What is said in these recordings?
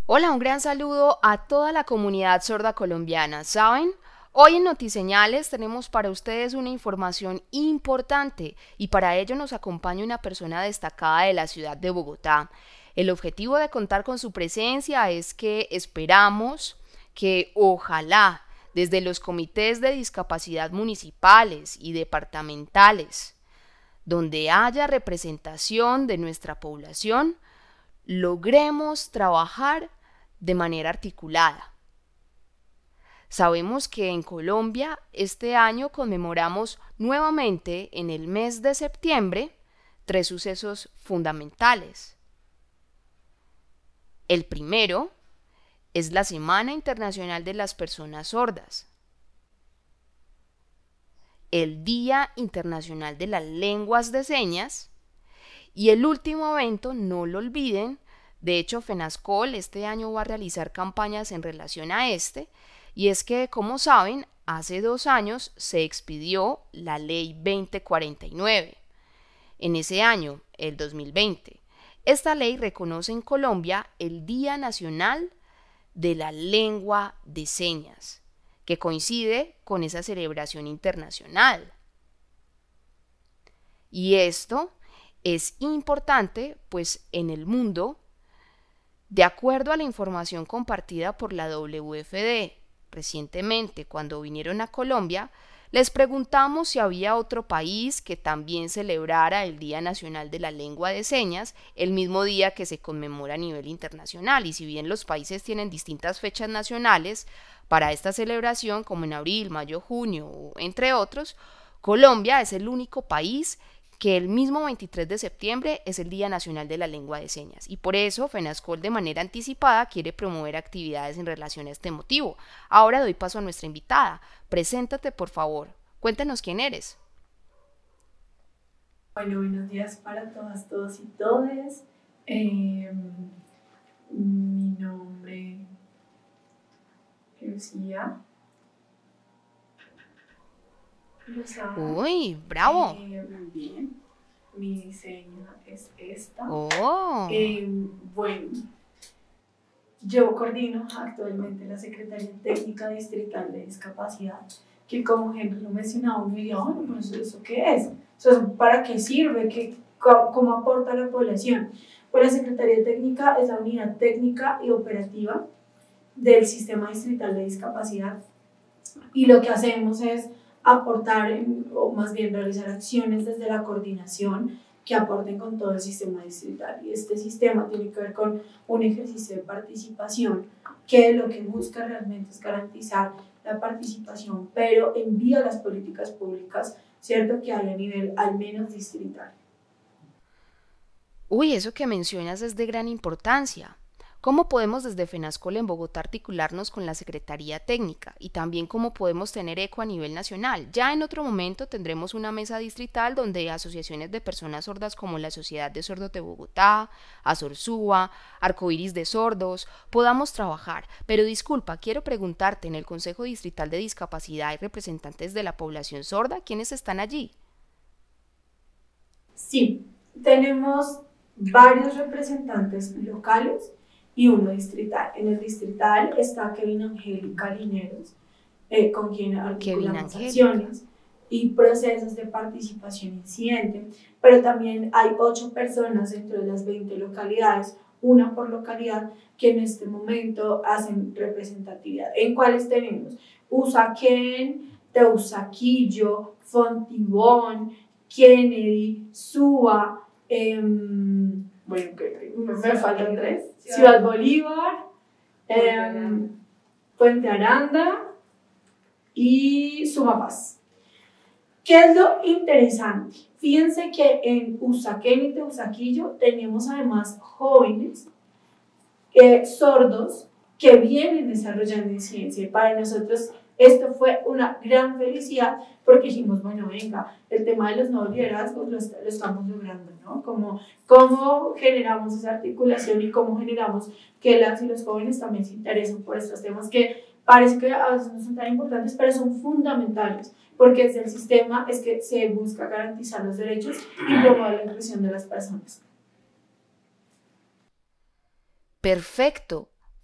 Hola, un gran saludo a toda la comunidad sorda colombiana. ¿Saben? Hoy en Notiseñales tenemos para ustedes una información importante y para ello nos acompaña una persona destacada de la ciudad de Bogotá. El objetivo de contar con su presencia es que esperamos que ojalá desde los comités de discapacidad municipales y departamentales, donde haya representación de nuestra población, logremos trabajar de manera articulada. Sabemos que en Colombia este año conmemoramos nuevamente en el mes de septiembre tres sucesos fundamentales. El primero es la Semana Internacional de las Personas Sordas, el Día Internacional de las Lenguas de Señas y el último evento, no lo olviden. De hecho, FENASCOL este año va a realizar campañas en relación a y es que, como saben, hace 2 años se expidió la Ley 2049. En ese año, el 2020, esta ley reconoce en Colombia el Día Nacional de la Lengua de Señas, que coincide con esa celebración internacional. Y esto es importante, pues en el mundo, de acuerdo a la información compartida por la WFD, recientemente cuando vinieron a Colombia, les preguntamos si había otro país que también celebrara el Día Nacional de la Lengua de Señas el mismo día que se conmemora a nivel internacional. Y si bien los países tienen distintas fechas nacionales para esta celebración, como en abril, mayo, junio, entre otros, Colombia es el único país que el mismo 23 de septiembre es el Día Nacional de la Lengua de Señas y por eso FENASCOL de manera anticipada quiere promover actividades en relación a este motivo. Ahora doy paso a nuestra invitada. Preséntate, por favor. Cuéntanos quién eres. Bueno, buenos días para todas, todos y todes. Mi nombre es Lucía. Uy, bravo. Muy bien. Mi diseño es esta. Oh. Bueno, yo coordino actualmente la Secretaría Técnica Distrital de Discapacidad, que como Henry lo mencionaba, uno diría, bueno, pues ¿eso qué es? ¿Para qué sirve? ¿Cómo aporta a la población? Pues la Secretaría Técnica es la unidad técnica y operativa del Sistema Distrital de Discapacidad y lo que hacemos es aportar o más bien realizar acciones desde la coordinación que aporten con todo el sistema distrital. Y este sistema tiene que ver con un ejercicio de participación que lo que busca realmente es garantizar la participación, pero en vía a las políticas públicas, ¿cierto?, que hay a nivel al menos distrital. Uy, eso que mencionas es de gran importancia. ¿Cómo podemos desde FENASCOL en Bogotá articularnos con la Secretaría Técnica y también cómo podemos tener eco a nivel nacional? Ya en otro momento tendremos una mesa distrital donde asociaciones de personas sordas como la Sociedad de Sordos de Bogotá, Asorsúa, Arcoiris de Sordos, podamos trabajar. Pero disculpa, quiero preguntarte, en el Consejo Distrital de Discapacidad hay representantes de la población sorda, ¿quiénes están allí? Sí, tenemos varios representantes locales y uno distrital. En el distrital está Kevin Angélica Lineros, con quien articulamos acciones y procesos de participación incidente, pero también hay 8 personas dentro de las 20 localidades, una por localidad, que en este momento hacen representatividad. ¿En cuáles tenemos? Usaquén, Teusaquillo, Fontibón, Kennedy, Suba, bueno, me faltan 3, Ciudad Bolívar, Puente Aranda y Sumapaz. ¿Qué es lo interesante? Fíjense que en Usaquén y Teusaquillo tenemos además jóvenes sordos que vienen desarrollando incidencia. Y para nosotros esto fue una gran felicidad porque dijimos, bueno, venga, el tema de los nuevos liderazgos lo estamos logrando, ¿no? Cómo generamos esa articulación y cómo generamos que las y los jóvenes también se interesen por estos temas que parece que a veces no son tan importantes, pero son fundamentales, porque desde el sistema es que se busca garantizar los derechos y promover la inclusión de las personas. Perfecto.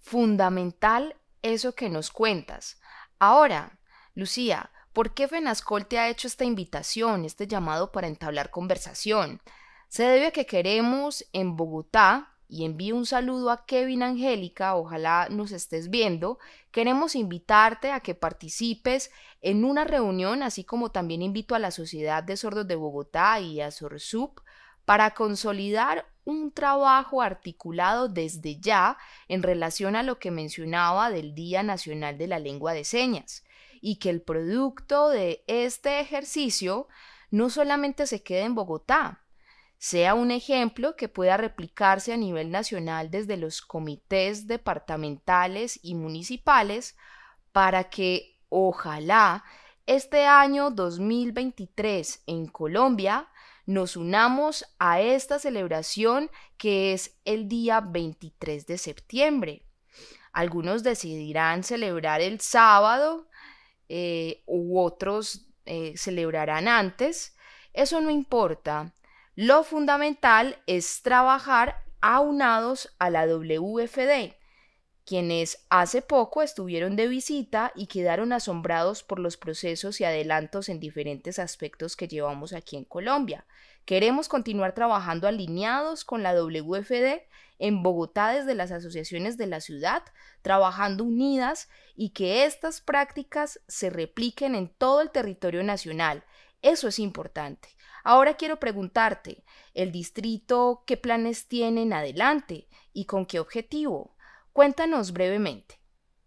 Fundamental eso que nos cuentas. Ahora, Lucía, ¿por qué FENASCOL te ha hecho esta invitación, este llamado para entablar conversación? Se debe a que queremos en Bogotá, y envío un saludo a Kevin Angélica, ojalá nos estés viendo, queremos invitarte a que participes en una reunión, así como también invito a la Sociedad de Sordos de Bogotá y a SORSUB para consolidar un trabajo articulado desde ya en relación a lo que mencionaba del Día Nacional de la Lengua de Señas, y que el producto de este ejercicio no solamente se quede en Bogotá, sea un ejemplo que pueda replicarse a nivel nacional desde los comités departamentales y municipales para que, ojalá, este año 2023 en Colombia nos unamos a esta celebración que es el día 23 de septiembre. Algunos decidirán celebrar el sábado u otros celebrarán antes. Eso no importa. Lo fundamental es trabajar aunados a la WFD, quienes hace poco estuvieron de visita y quedaron asombrados por los procesos y adelantos en diferentes aspectos que llevamos aquí en Colombia. Queremos continuar trabajando alineados con la WFD en Bogotá desde las asociaciones de la ciudad, trabajando unidas y que estas prácticas se repliquen en todo el territorio nacional. Eso es importante. Ahora quiero preguntarte, ¿el distrito qué planes tiene en adelante y con qué objetivo? Cuéntanos brevemente.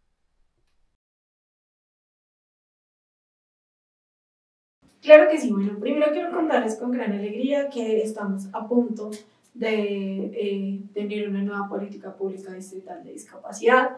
Claro que sí. Bueno, primero quiero contarles con gran alegría que estamos a punto de tener una nueva política pública distrital de discapacidad.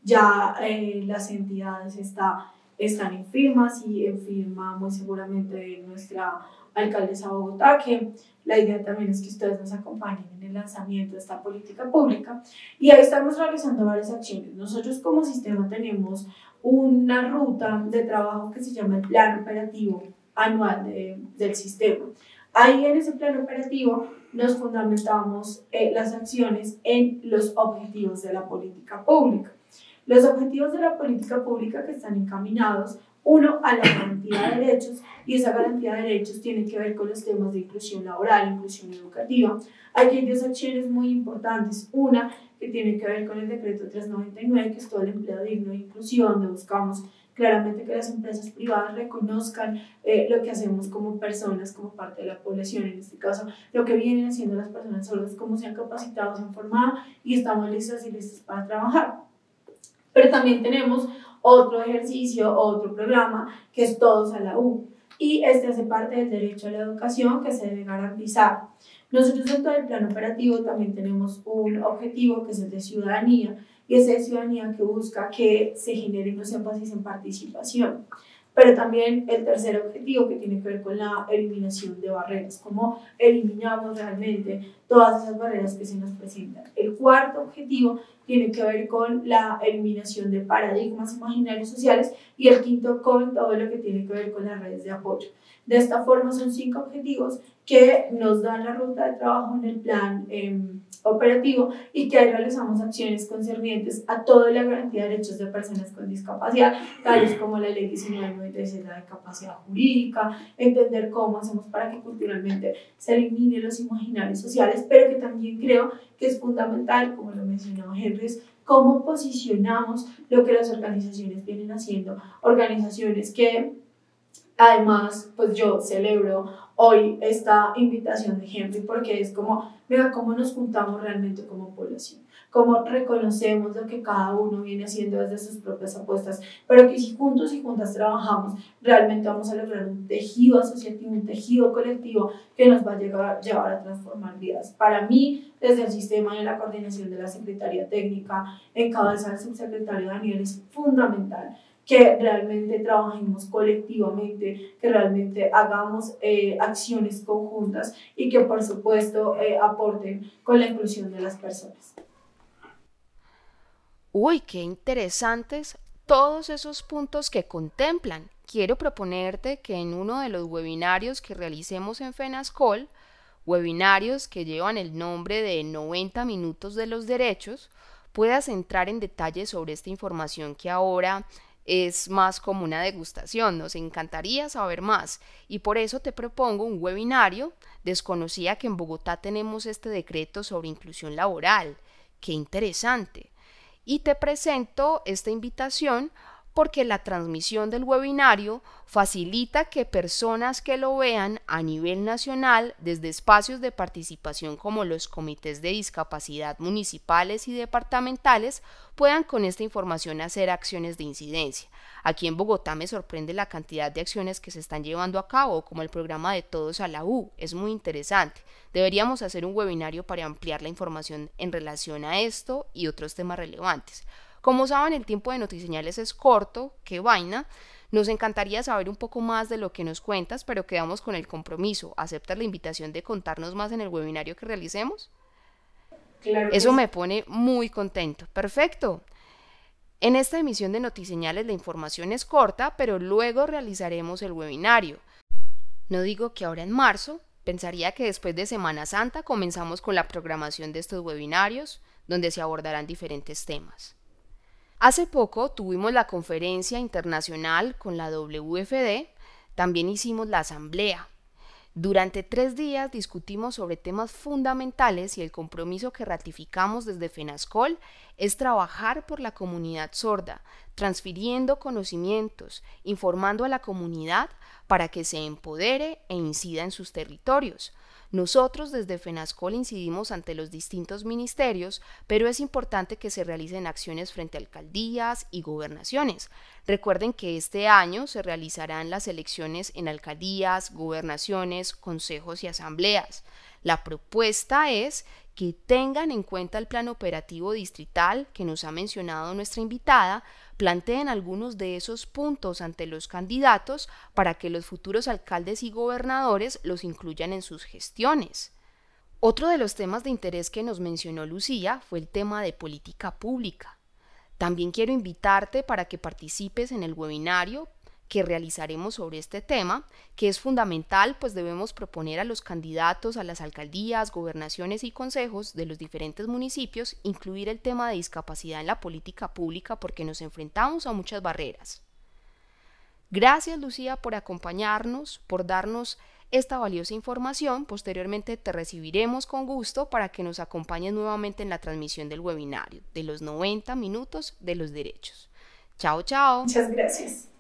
Ya las entidades están en firmas y en firma muy seguramente de nuestra alcaldesa de Bogotá, que la idea también es que ustedes nos acompañen en el lanzamiento de esta política pública. Y ahí estamos realizando varias acciones. Nosotros como sistema tenemos una ruta de trabajo que se llama el Plan Operativo Anual del sistema. Ahí en ese plan operativo nos fundamentamos las acciones en los objetivos de la política pública. Los objetivos de la política pública que están encaminados, uno, a la garantía de derechos, y esa garantía de derechos tiene que ver con los temas de inclusión laboral, inclusión educativa. Aquí hay dos acciones muy importantes. Una, que tiene que ver con el decreto 399, que es todo el empleo digno e inclusión, donde buscamos claramente que las empresas privadas reconozcan lo que hacemos como personas, como parte de la población, en este caso, lo que vienen haciendo las personas sordas, cómo se han capacitado, se han formado y estamos listas y listos para trabajar. Pero también tenemos otro ejercicio, otro programa, que es Todos a la U, y este hace parte del derecho a la educación que se debe garantizar. Nosotros en todo el plan operativo también tenemos un objetivo que es el de ciudadanía, y ese de ciudadanía que busca que se genere unos énfasis en participación. Pero también el tercer objetivo que tiene que ver con la eliminación de barreras, cómo eliminamos realmente todas esas barreras que se nos presentan. El cuarto objetivo tiene que ver con la eliminación de paradigmas imaginarios sociales y el quinto con todo lo que tiene que ver con las redes de apoyo. De esta forma son 5 objetivos que nos dan la ruta de trabajo en el plan operativo y que ahí realizamos acciones concernientes a toda la garantía de derechos de personas con discapacidad, tales como la ley 1996, la de capacidad jurídica, entender cómo hacemos para que culturalmente se eliminen los imaginarios sociales, pero que también creo que es fundamental, como lo mencionaba Henry, cómo posicionamos lo que las organizaciones vienen haciendo, organizaciones que además, pues yo celebro hoy esta invitación de Henry porque es como, mira, cómo nos juntamos realmente como población, cómo reconocemos lo que cada uno viene haciendo desde sus propias apuestas, pero que si juntos y juntas trabajamos, realmente vamos a lograr un tejido asociativo, un tejido colectivo que nos va a llevar a transformar vidas. Para mí, desde el sistema y en la coordinación de la Secretaría Técnica, en cabeza del subsecretario Daniel, es fundamental que realmente trabajemos colectivamente, que realmente hagamos acciones conjuntas y que por supuesto aporten con la inclusión de las personas. Uy, qué interesantes todos esos puntos que contemplan. Quiero proponerte que en uno de los webinarios que realicemos en FENASCOL, webinarios que llevan el nombre de 90 minutos de los derechos, puedas entrar en detalle sobre esta información que ahora es más como una degustación. Nos encantaría saber más y por eso te propongo un webinario. Desconocía que en Bogotá tenemos este decreto sobre inclusión laboral. ¡Qué interesante! Y te presento esta invitación porque la transmisión del webinario facilita que personas que lo vean a nivel nacional desde espacios de participación como los comités de discapacidad municipales y departamentales puedan con esta información hacer acciones de incidencia. Aquí en Bogotá me sorprende la cantidad de acciones que se están llevando a cabo, como el programa de Todos a la U, es muy interesante. Deberíamos hacer un webinario para ampliar la información en relación a esto y otros temas relevantes. Como saben, el tiempo de Notiseñales es corto, qué vaina. Nos encantaría saber un poco más de lo que nos cuentas, pero quedamos con el compromiso. ¿Aceptas la invitación de contarnos más en el webinario que realicemos? Claro que Eso sí. me pone muy contento. Perfecto. En esta emisión de Notiseñales la información es corta, pero luego realizaremos el webinario. No digo que ahora en marzo, pensaría que después de Semana Santa comenzamos con la programación de estos webinarios, donde se abordarán diferentes temas. Hace poco tuvimos la conferencia internacional con la WFD, también hicimos la asamblea. Durante 3 días discutimos sobre temas fundamentales y el compromiso que ratificamos desde FENASCOL es trabajar por la comunidad sorda, transfiriendo conocimientos, informando a la comunidad para que se empodere e incida en sus territorios. Nosotros desde FENASCOL incidimos ante los distintos ministerios, pero es importante que se realicen acciones frente a alcaldías y gobernaciones. Recuerden que este año se realizarán las elecciones en alcaldías, gobernaciones, consejos y asambleas. La propuesta es que tengan en cuenta el plan operativo distrital que nos ha mencionado nuestra invitada, planteen algunos de esos puntos ante los candidatos para que los futuros alcaldes y gobernadores los incluyan en sus gestiones. Otro de los temas de interés que nos mencionó Lucía fue el tema de política pública. También quiero invitarte para que participes en el webinario que realizaremos sobre este tema, que es fundamental, pues debemos proponer a los candidatos a las alcaldías, gobernaciones y consejos de los diferentes municipios incluir el tema de discapacidad en la política pública porque nos enfrentamos a muchas barreras. Gracias, Lucía, por acompañarnos, por darnos esta valiosa información. Posteriormente te recibiremos con gusto para que nos acompañes nuevamente en la transmisión del webinario de los 90 minutos de los derechos. Chao, chao. Muchas gracias.